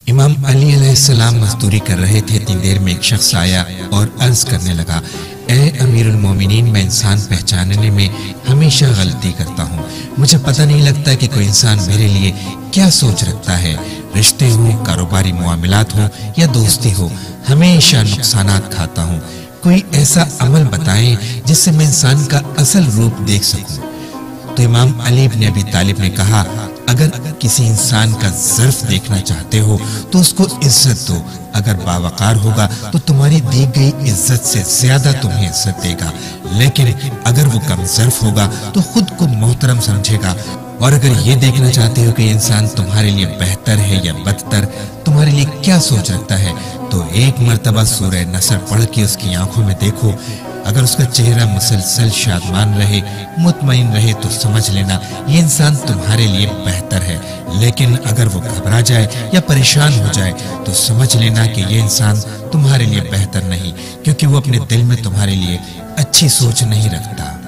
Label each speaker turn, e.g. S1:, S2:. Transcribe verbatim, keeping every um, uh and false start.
S1: इमाम अली अलैहिस्सलाम मजदूरी कर रहे थे। इतनी देर में एक शख्स आया और अर्ज करने लगा, ए अमीरुल मोमिनीन, मैं इंसान पहचानने में हमेशा गलती करता हूँ। मुझे पता नहीं लगता कि कोई इंसान मेरे लिए क्या सोच रखता है। रिश्ते हो, कारोबारी मुआमलात हो या दोस्ती हो, हमेशा नुकसानात खाता हूँ। कोई ऐसा अमल बताएं जिससे मैं इंसान का असल रूप देख सकूं। तो इमाम अली इब्न अबी तालिब ने कहा, अगर किसी इंसान का ज़र्फ देखना चाहते हो तो उसको इज्जत दो। अगर बावकार होगा तो तुम्हारी दी गई इज्जत से ज्यादा तुम्हें इज्जत देगा, लेकिन अगर वो कम ज़र्फ होगा तो खुद को मोहतरम समझेगा। और अगर ये देखना चाहते हो कि इंसान तुम्हारे लिए बेहतर है या बदतर, तुम्हारे लिए क्या सोच रखता है, तो एक मर्तबा सूरह नसर पढ़ के उसकी आंखों में देखो। अगर उसका चेहरा मुसलसल शादमान रहे, मुतमईन रहे, तो समझ लेना ये इंसान तुम्हारे लिए बेहतर है। लेकिन अगर वो घबरा जाए या परेशान हो जाए तो समझ लेना कि ये इंसान तुम्हारे लिए बेहतर नहीं, क्योंकि वो अपने दिल में तुम्हारे लिए अच्छी सोच नहीं रखता।